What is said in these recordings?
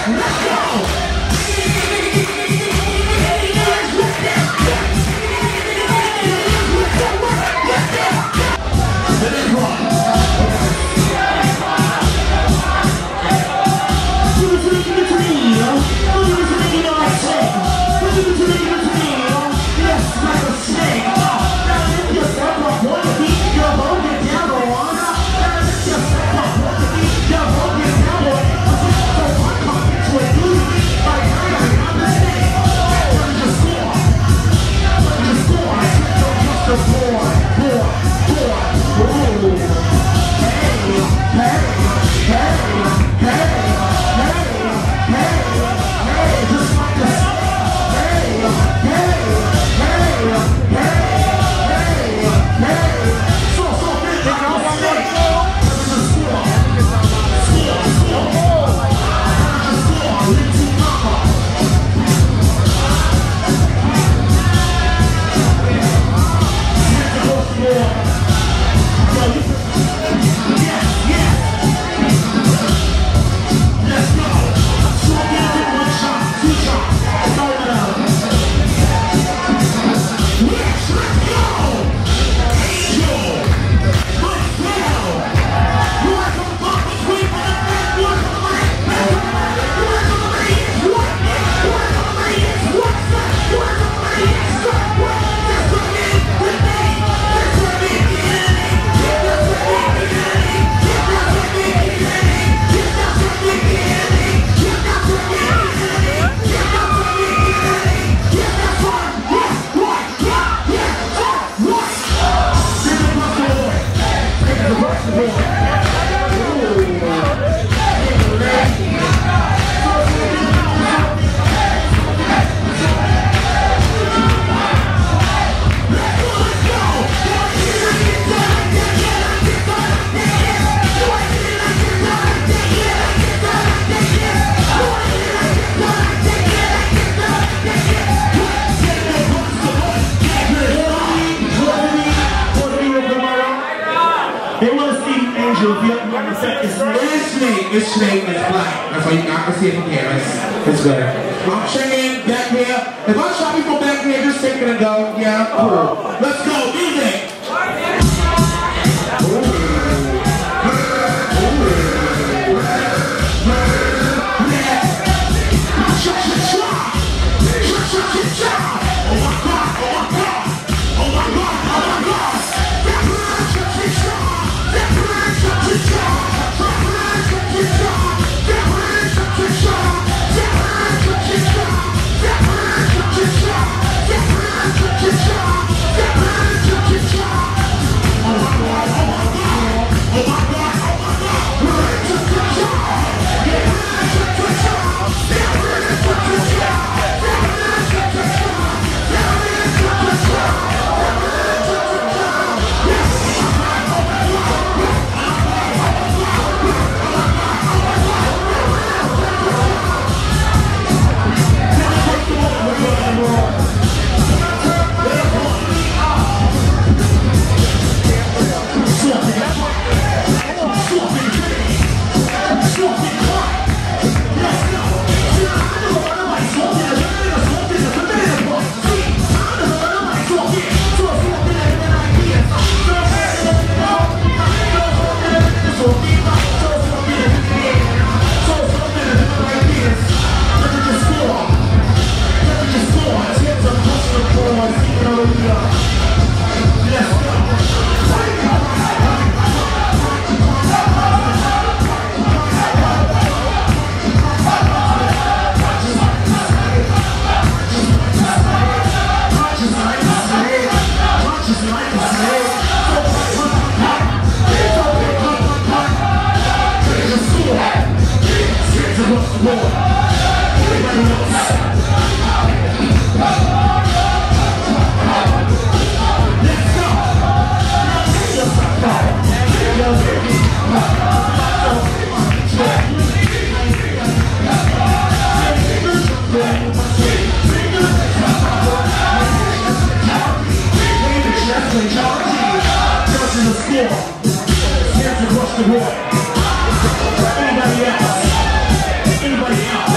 It's straight and it's flat. That's why you not gonna see it from here. It's good. I'm checking back here. If I'm shopping from back here, just take it and go. Yeah, cool. Let's go. Music. Anybody else?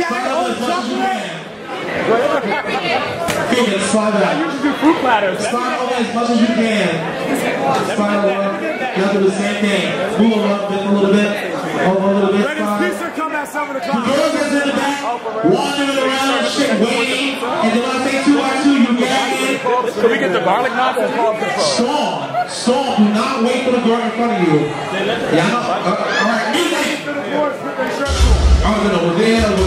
over as much as you can. Kiki, slide back. I usually do fruit platters. Slide over as much as you can. Slide over. You have to do the same thing. Move over a little bit. Over a little bit. Pizza come at 7 o'clock. The girls that's in the back, wandering around, shit, waiting. And then when I say 2 by 2, you gag in. Can we get the garlic knots? Storm, do not wait for the girl in front of you. Yeah, all right, music. Over there.